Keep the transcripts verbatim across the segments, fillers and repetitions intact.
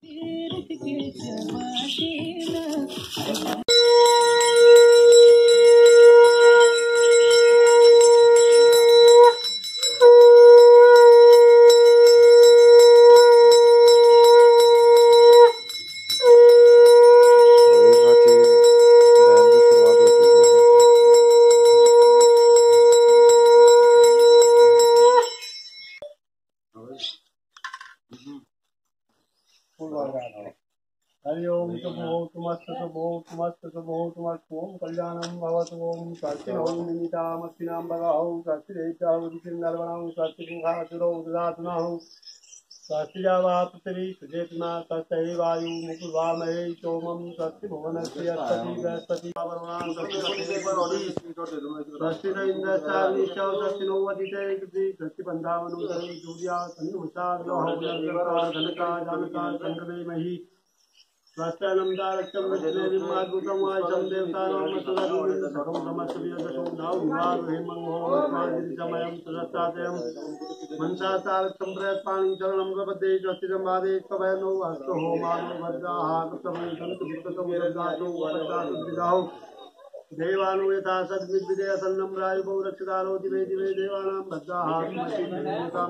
हरि ओम शुभो तुमस्तु शुभो तुमस्तु शुभो तुमस्तु ओम कल्याणं भवतु ओम स्वस्तिनो निमितामस्तिनां भगवो स्वस्तिरेत्यावतिर्नर्वणं स्वस्तिपुंखासुरो ददातुनः स्वस्तिजावा पृथिवी सुजेतना स्वस्ति वायु मुकुर्वामहे सोमं स्वस्ति भुवनस्य स्वस्ति बृहस्पति वरुणां स्वस्ति न इन्द्रश्चाग्निश्च स्वस्ति नो वदिते स्वस्ति बन्धावनुदरे सूर्या सन्नुषा ग्रहो धनका जानका चन्द्रमे मही स्वास्थ्यानं दारक्ष्यं विष्णुर्माद्भुतं वाचं देवतानां सुरगुणं सकं समस्तविदशो नाउवार हेमंगोमादिसमयं सुरस्तातयं मनसातारक्षं प्रयत्पाणि चरणं प्रपद्ये स्वस्तिजं वादे स्वभयनो अस्तु होमानो भद्राः कृतमं सन्तुष्टतो विरगातो वरदातो विदाहो देवानु यथा सद्विद्विदे सन्नं रायुभो रक्षकारो दिवे दिवे देवानां भद्राः देवानां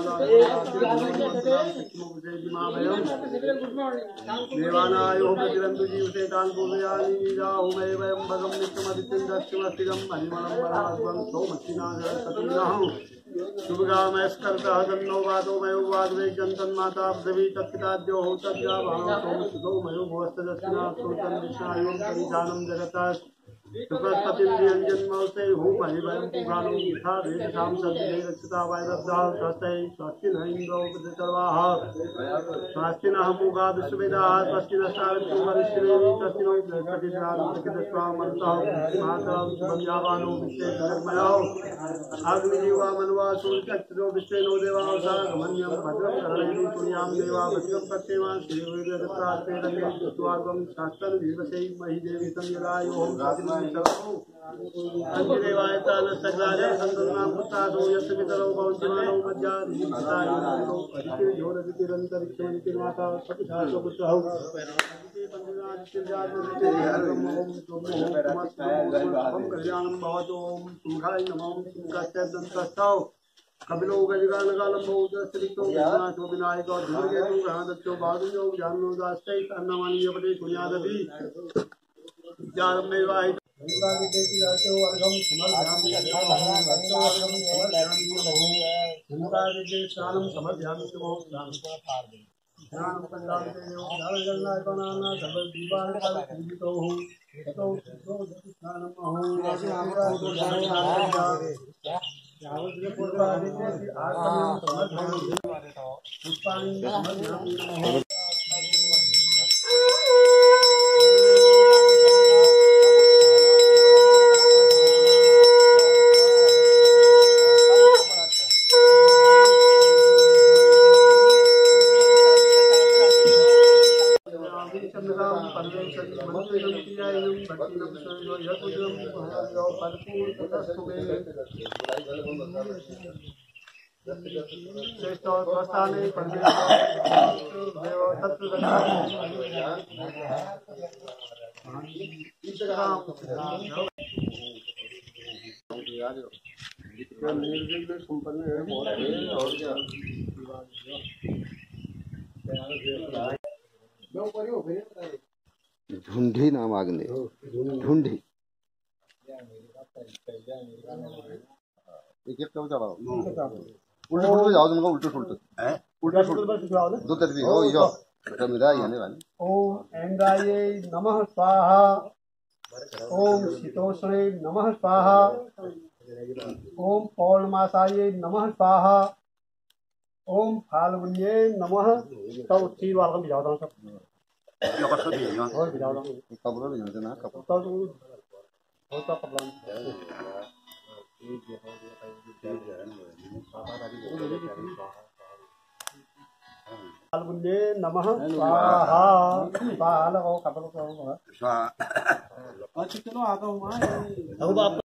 देवानायो प्रतिरन्तु जीवते तान् पूजयामि राहुमे वयं भगं नित्यमदित्यं दक्षिमस्तिगं हरिमलं परमध्वं सोमस्तिनागरसतीनाहं शुभगामयस्कर्तः तन्नो वादो मयो वाद्वे जन्तन्माता पृथिवी तत्पिताद्यो तद्यावानो सोमसुतो मयो भुवस्तदस्तिना सोतं विष्णायो परिधानं जगतः सुप्रस्पतिर्यञ्जन्मौसे हूम हरिवयं पुराणो यथा वेदसां सद्भिः रक्षिता वायवद्धाः स्वस्ति स्वस्ति न इन्द्रो वृद्धसर्वाः स्वस्ति नः मूगा विश्ववेदाः स्वस्ति नस्तारन्तु वरिष्ठिरेवि स्वस्ति नो बृहस्पतिर्नामन्तः मातरं शुभं विश्वे जगन्मयो अग्निजीवा मनुवा सूर्यचक्षुषो विश्वेनो देवाः सागमन्यं भद्रं कर्णेन पुण्यां देवा भद्रं पश्येमा श्रीवेदत्रास्तेरङ्गे स्वागं शास्त्रं विवसे मही देवी संयदायोः अंजदेवाय तालसग्राजय संतनां पुत्रादो यस्य पितरौ भवन्तिमानौ मज्जादितायो अधितिरन्तरिक्षमन्तिर्माता सपितासो पुत्रौ कल्याणं भवतु ओम सुखाय नमो सुखास्यदन्तस्थौ कपिलो गजगानकालं बहुदस्त्रिक्तो विनाशो विनायको धूर्गेतु ग्रहादक्षो बाधुयो ज्ञानो दास्तै अन्नमानीयपदे पुण्यादपि ज्ञानमेवाहि गंगादि देवी आचो अर्घम समर्पयामि अर्घम समर्पयामि गंगादि देवी स्नानं समर्पयामि शुभो स्नानं पंचामृते देवो जलगंगार्पणाना सर्व दीवान काल पूजितो हूँ ततो ततो स्नानं अहो यावद् पूर्वादि देवी आत्मनं समर्पयामि पुष्पाणि समर्पयामि ढूंढी नाम आगने ढूंढी एक एक कब चलाओ उल्टे उल्टे जाओ तुमको उल्टे उल्टे हैं उल्टे उल्टे दो तरफ हो यो तो मेरा यानी वाली ओम ऐंद्राये नमः स्वाहा ओम शीतोष्णे नमः स्वाहा ओम पौर्णमासाये नमः स्वाहा ओम फाल्गुन्ये नमः। तो तीन बार हम बिजाता हूँ सब यो कसो दियो यो और बिजाता हूँ कपड़ों में जानते ना कपड़ों तो होता कपड़ा फाल्गुन्ये नमः स्वाहा स्वाहा लगाओ कपड़ों को स्वाहा। अच्छा चलो आता हूँ